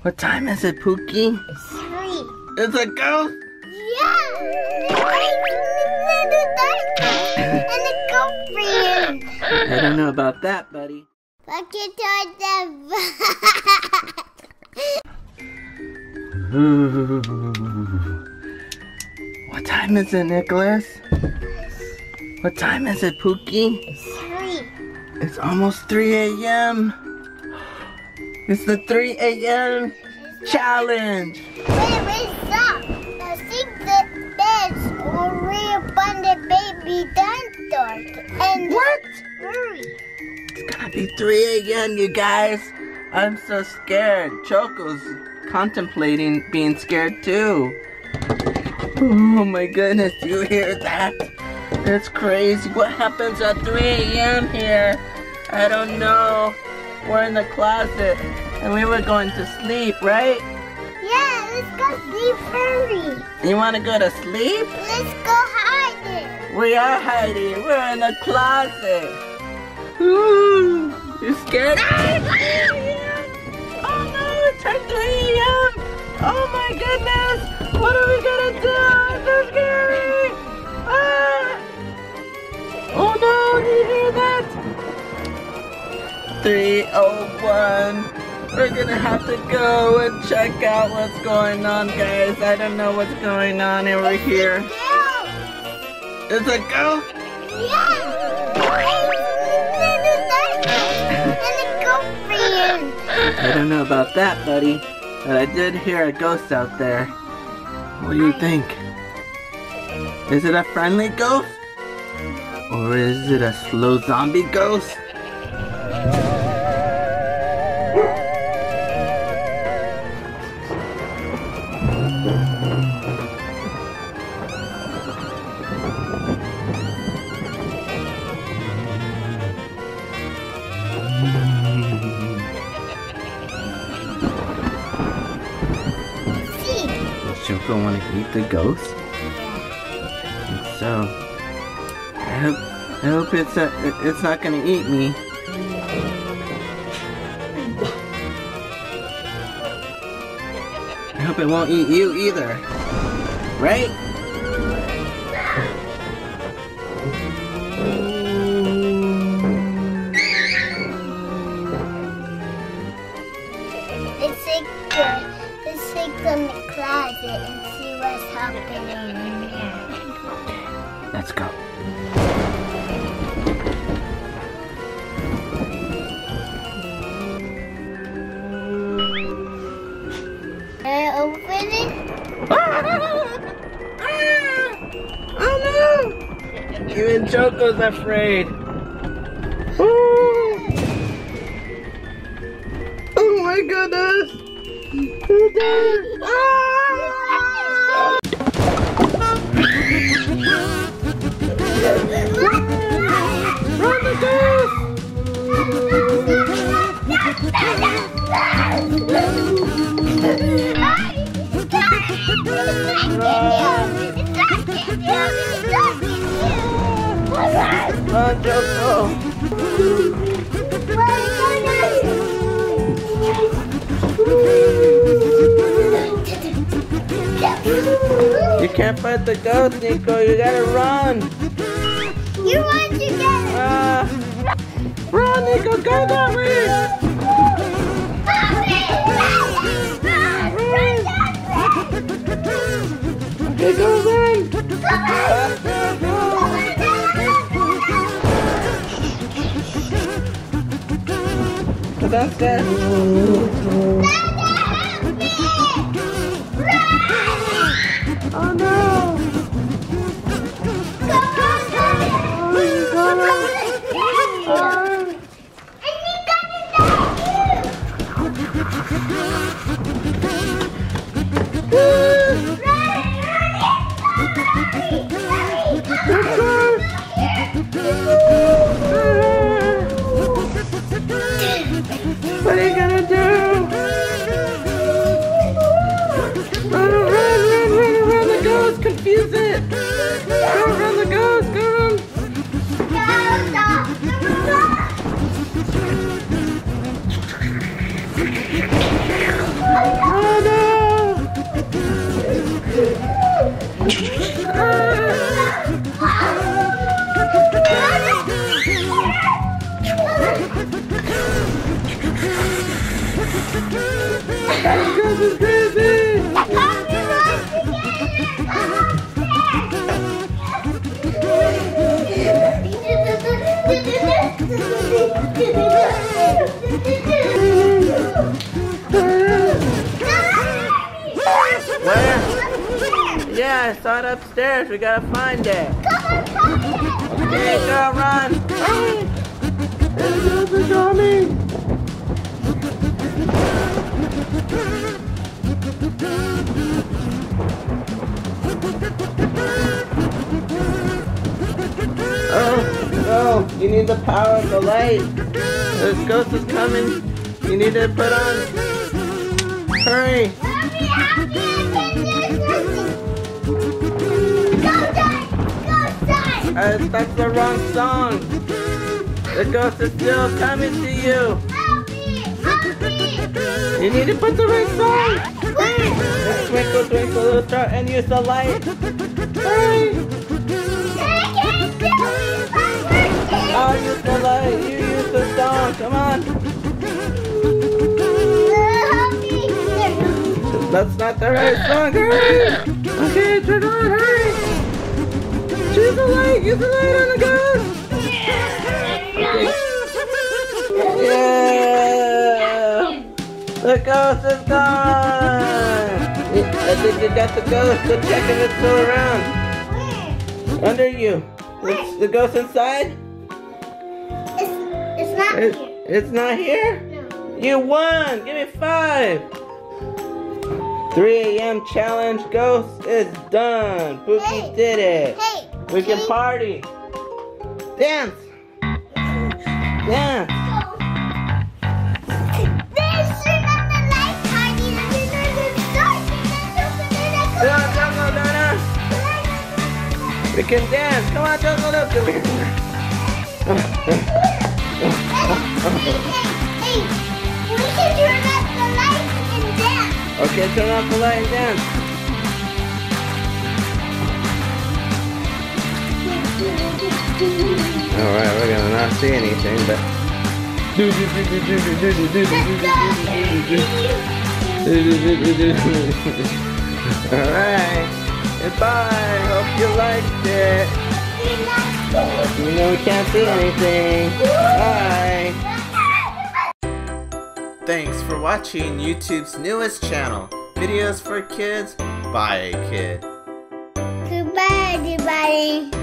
What time is it, Puky? 3. It's a ghost? Yeah! And a girlfriend. I don't know about that, buddy. Puky Toys&Fun. What time is it, Nicholas? What time is it, Puky? 3. It's almost 3 a.m. It's the 3 a.m. challenge. Wait, stop. I think the beds will reopen the baby dinosaurs. And What? hurry. It's gonna be 3 a.m., you guys. I'm so scared. Choco's contemplating being scared too. Oh my goodness, do you hear that? That's crazy. What happens at 3 a.m. here? I don't know. We're in the closet and we were going to sleep, right? Yeah, let's go sleep early. You want to go to sleep? Let's go hide it. We are hiding. We're in the closet. Ooh, you scared? Oh no, it's 3 a.m. Oh my goodness. What are we gonna do? It's so scary. Ah. Oh no, do you hear that? 3:01. We're gonna have to go and check out what's going on, guys. I don't know what's going on over here. It's a ghost? Yeah! And a girlfriend. I don't know about that, buddy, but I did hear a ghost out there. What do you think? Is it a friendly ghost? Or is it a slow zombie ghost? Does Choco want to eat the ghost? So I hope it's not gonna eat me. I hope it won't eat you either. Right? Let's take them in the closet and see what's happening in there. Let's go. Can I open it? Oh no! Even Choco's afraid. Ooh. Oh my goodness! Ah! Run the ghost! Run, Choco! You can't fight the ghost, Nico. You gotta run. You want to get it? Run, Nico. Go that way. Okay, go run. That's it. Oh no! What are you gonna do? This is crazy! Where? Yeah, I saw it upstairs. We gotta find it. Okay, go run. It's the coming. Oh, no, you need the power of the light. This ghost is coming. You need to put on. Hurry. That's the wrong song. The ghost is still coming to you. You need to put the right song. Let's twinkle, twinkle, little star, and use the light. Hurry. I'll use the light. You use the song. Come on. That's not the right song. Hurry. Okay, turn on. Hurry. Use the light. Use the light on the ghost. Yeah. The ghost is gone. I think you got the ghost. Go check if it's still around. Where? Under you. Is the ghost inside? It's not here. It's not here? No. You won! Give me 5! 3 a.m. challenge ghost is done. Puky did it. Hey. We can party. Dance. Dance. We can dance. Come on, Choco, look. Hey, we can turn off the light and dance. Okay, turn off the light and dance. Alright, we're gonna not see anything, but... Alright. Goodbye. Hope you liked it. You know we can't see anything. Bye. Thanks for watching YouTube's newest channel, Videos for Kids by a Kid. Goodbye, everybody.